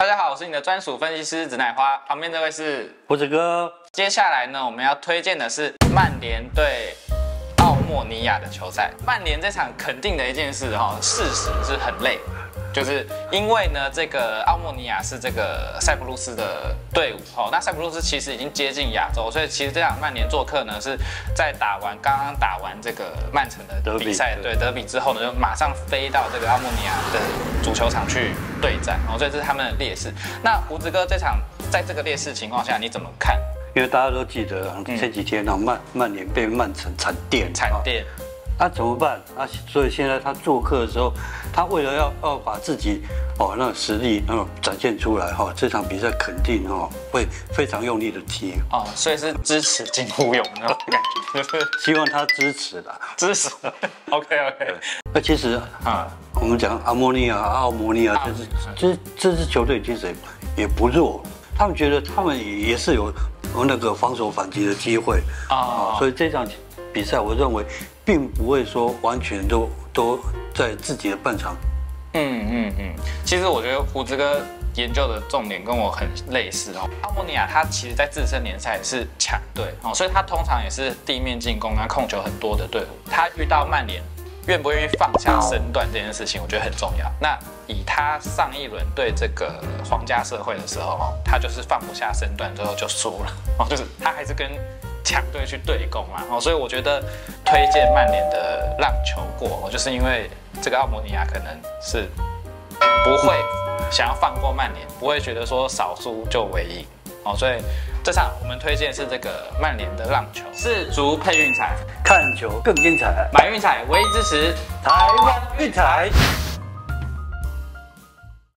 大家好，我是你的专属分析师紫乃花，旁边这位是胡子哥。 接下来呢，我们要推荐的是曼联对奥莫尼亚的球赛。曼联这场肯定的一件事事实是很累，就是因为呢，这个奥莫尼亚是这个塞浦路斯的队伍那塞浦路斯其实已经接近亚洲，所以其实这场曼联做客呢是在刚刚打完这个曼城的比赛，对德比之后呢，就马上飞到这个奥莫尼亚的足球场去对战所以这是他们的劣势。那胡子哥这场在这个劣势情况下，你怎么看？ 因为大家都记得前几天曼联被曼城惨电，那怎么办？所以现在他做客的时候，他为了要把自己那个实力展现出来这场比赛肯定会非常用力的踢所以是支持金乌勇那种感觉，就是希望他支持啦， 支持。OK。 那其实我们讲奥莫尼亚这支球队其实也不弱，他们觉得他们也是有那个防守反击的机会所以这场比赛我认为并不会说完全都在自己的半场。 其实我觉得胡子哥研究的重点跟我很类似奥莫尼亚他其实在自身联赛是强队所以他通常也是地面进攻控球很多的队伍。他遇到曼联愿不愿意放下身段这件事情，我觉得很重要。那以他上一轮对这个皇家社会的时候他就是放不下身段，最后就输了就是他还是跟强队去对攻所以我觉得推荐曼联的让球过就是因为这个奥莫尼亚可能是不会想要放过曼联，不会觉得说少输就为赢所以这场我们推荐是这个曼联的让球，世足配运彩， 看球更精彩， 买运彩唯一支持台湾运彩。